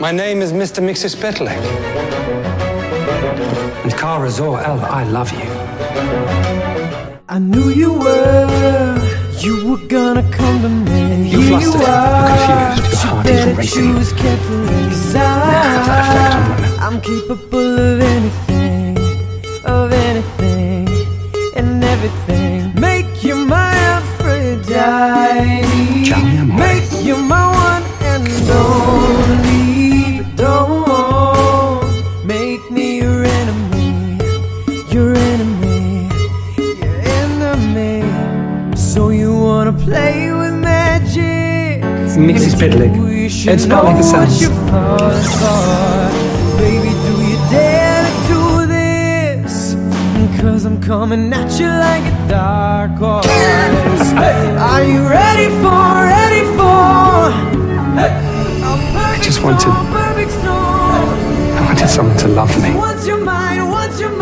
My name is Mr. Mxyzptlk. And Kara Zor-El, I love you. I knew you were gonna come to me. You're flustered, you're confused, your heart is racing. Choose carefully, 'cause Has that effect on women? I'm capable of anything, and everything. Make you my Aphrodite. Make you my one and only. But don't make me your enemy, your enemy, your enemy. So you wanna play with magic? Mxyzptlk. It's not like it sounds. Baby, do you dare to do this? 'Cause I'm coming at you like a dark horse. Are you ready for? I just wanted someone to love me. Once you're mine,